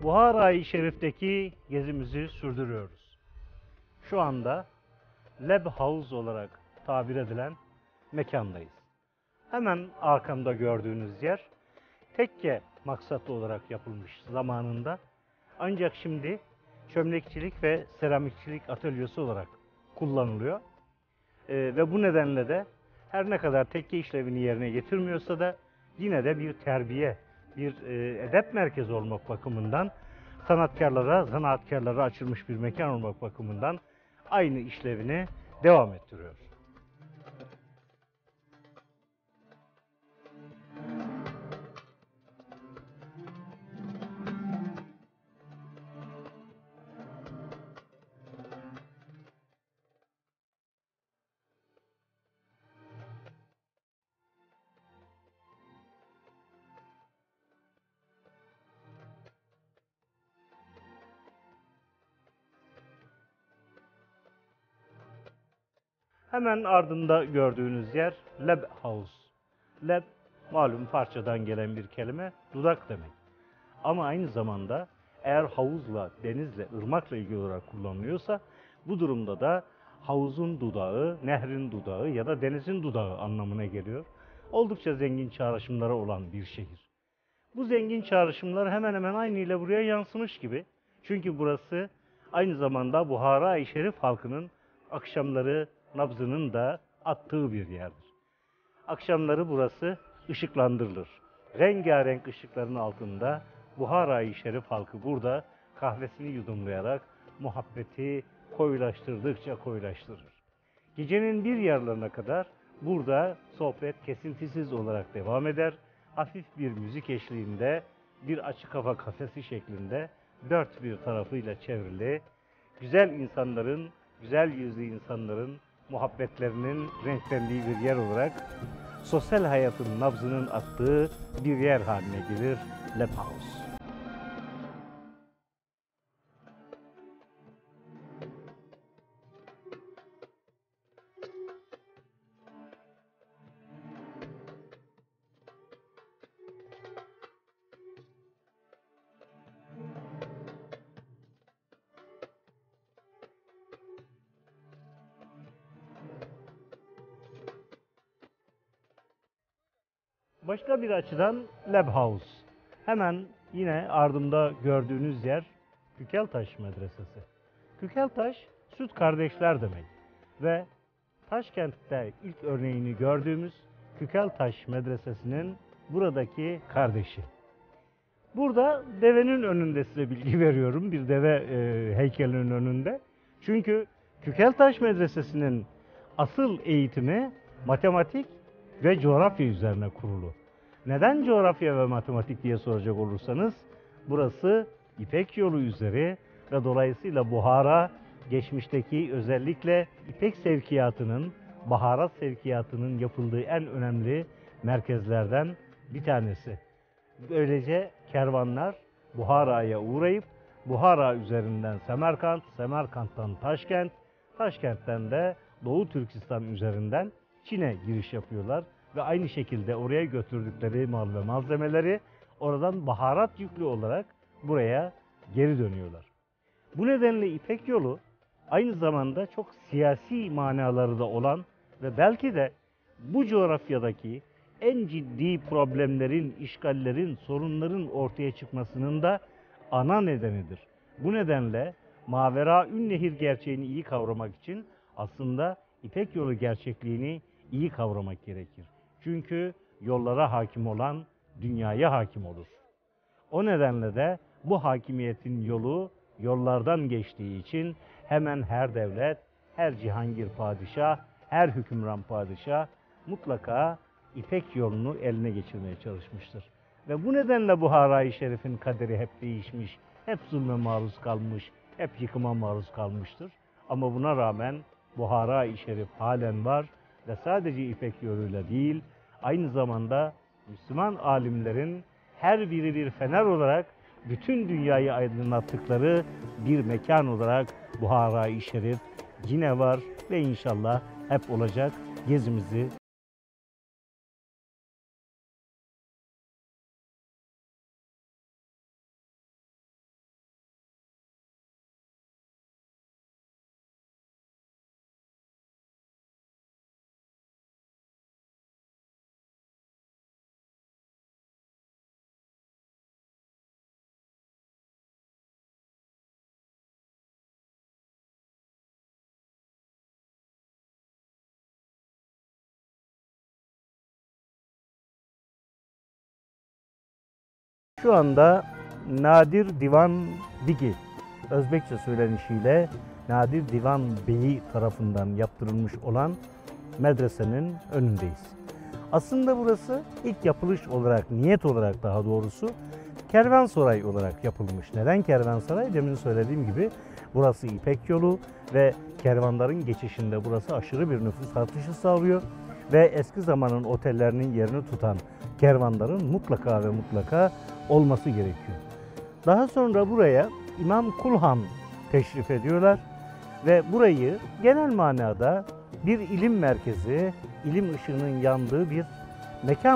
Buhara-i Şerif'teki gezimizi sürdürüyoruz. Şu anda Leb House olarak tabir edilen mekandayız. Hemen arkamda gördüğünüz yer tekke maksatlı olarak yapılmış zamanında. Ancak şimdi çömlekçilik ve seramikçilik atölyesi olarak kullanılıyor. Ve bu nedenle de her ne kadar tekke işlevini yerine getirmiyorsa da yine de bir terbiye, bir edep merkezi olmak bakımından sanatkarlara, zanaatkarlara açılmış bir mekan olmak bakımından aynı işlevini devam ettiriyor. Hemen ardında gördüğünüz yer Leb House. Leb malum parçadan gelen bir kelime, dudak demek. Ama aynı zamanda eğer havuzla, denizle, ırmakla ilgili olarak kullanılıyorsa bu durumda da havuzun dudağı, nehrin dudağı ya da denizin dudağı anlamına geliyor. Oldukça zengin çağrışımları olan bir şehir. Bu zengin çağrışımlar hemen hemen aynı ile buraya yansımış gibi. Çünkü burası aynı zamanda Buhara-i Şerif halkının akşamları nabzının da attığı bir yerdir. Akşamları burası ışıklandırılır. Rengarenk ışıkların altında Buhara-i Şerif halkı burada kahvesini yudumlayarak muhabbeti koyulaştırdıkça koyulaştırır. Gecenin bir yarılarına kadar burada sohbet kesintisiz olarak devam eder. Hafif bir müzik eşliğinde bir açık hava kafesi şeklinde dört bir tarafıyla çevrili, güzel insanların, güzel yüzlü insanların muhabbetlerinin renklendiği bir yer olarak sosyal hayatın nabzının attığı bir yer haline gelir Leb House. Başka bir açıdan Leb House. Hemen yine ardımda gördüğünüz yer Kükeltaş Medresesi. Kükeltaş, süt kardeşler demek. Ve Taşkent'te ilk örneğini gördüğümüz Kükeltaş Medresesi'nin buradaki kardeşi. Burada devenin önünde size bilgi veriyorum. Bir deve heykelinin önünde. Çünkü Kükeltaş Medresesi'nin asıl eğitimi matematik ve coğrafya üzerine kurulu. Neden coğrafya ve matematik diye soracak olursanız, burası İpek Yolu üzeri ve dolayısıyla Buhara geçmişteki özellikle İpek sevkiyatının, baharat sevkiyatının yapıldığı en önemli merkezlerden bir tanesi. Böylece kervanlar Buhara'ya uğrayıp Buhara üzerinden Semerkant, Semerkant'tan Taşkent, Taşkent'ten de Doğu Türkistan üzerinden Çin'e giriş yapıyorlar ve aynı şekilde oraya götürdükleri mal ve malzemeleri oradan baharat yüklü olarak buraya geri dönüyorlar. Bu nedenle İpek Yolu aynı zamanda çok siyasi manaları da olan ve belki de bu coğrafyadaki en ciddi problemlerin, işgallerin, sorunların ortaya çıkmasının da ana nedenidir. Bu nedenle Maveraün Nehir gerçeğini iyi kavramak için aslında İpek Yolu gerçekliğini iyi kavramak gerekir. Çünkü yollara hakim olan dünyaya hakim olur. O nedenle de bu hakimiyetin yolu yollardan geçtiği için hemen her devlet, her cihangir padişah, her hükümran padişah mutlaka İpek yolunu eline geçirmeye çalışmıştır. Ve bu nedenle Buhara-i Şerif'in kaderi hep değişmiş, hep zulme maruz kalmış, hep yıkıma maruz kalmıştır. Ama buna rağmen Buhara-i Şerif halen var ve sadece İpek yoluyla değil, aynı zamanda Müslüman alimlerin her biri bir fener olarak bütün dünyayı aydınlattıkları bir mekan olarak Buhara-i Şerif yine var ve inşallah hep olacak. Gezimizi Şu anda Nadir Divan Digi, Özbekçe söylenişiyle Nadir Divan Beyi tarafından yaptırılmış olan medresenin önündeyiz. Aslında burası ilk yapılış olarak, niyet olarak daha doğrusu kervansaray olarak yapılmış. Neden kervansaray? Demin söylediğim gibi burası İpek yolu ve kervanların geçişinde burası aşırı bir nüfus artışı sağlıyor ve eski zamanın otellerinin yerini tutan kervanların mutlaka ve mutlaka olması gerekiyor. Daha sonra buraya İmam Kulhan teşrif ediyorlar ve burayı genel manada bir ilim merkezi, ilim ışığının yandığı bir mekan.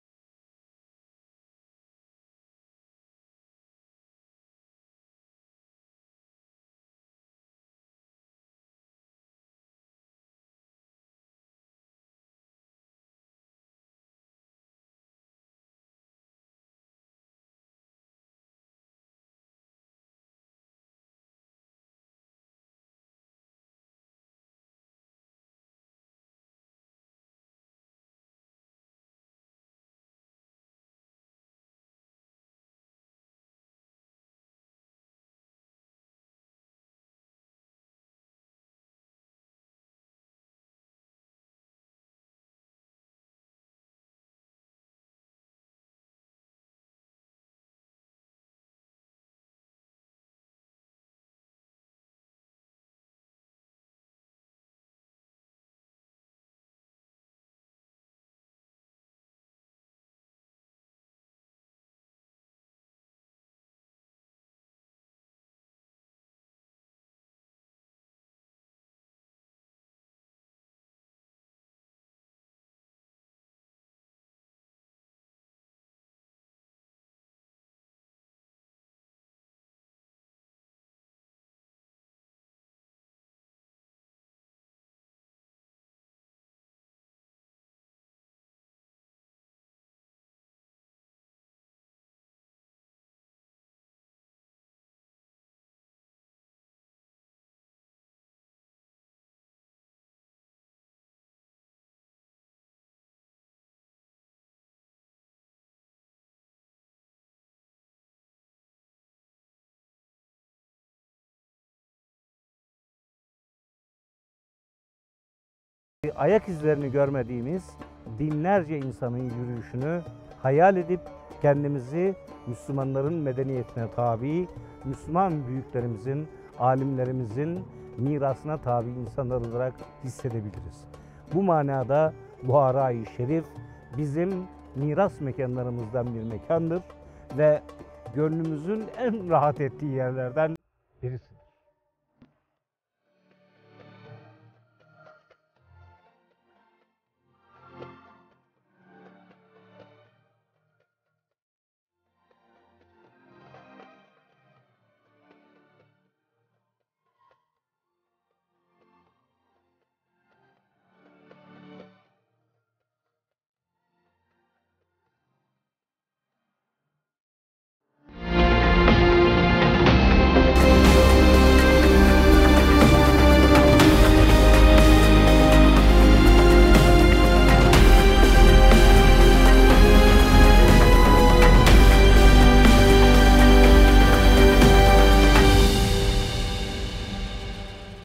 Ayak izlerini görmediğimiz binlerce insanın yürüyüşünü hayal edip kendimizi Müslümanların medeniyetine tabi, Müslüman büyüklerimizin, alimlerimizin mirasına tabi insanlar olarak hissedebiliriz. Bu manada Buhara-i Şerif bizim miras mekanlarımızdan bir mekandır ve gönlümüzün en rahat ettiği yerlerden birisi.